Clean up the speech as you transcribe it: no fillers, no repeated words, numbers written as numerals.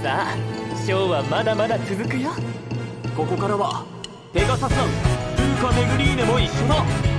さあショーはまだまだ続くよ。 ここからはペガサス団ルーカ・ネグリーネも一緒だ。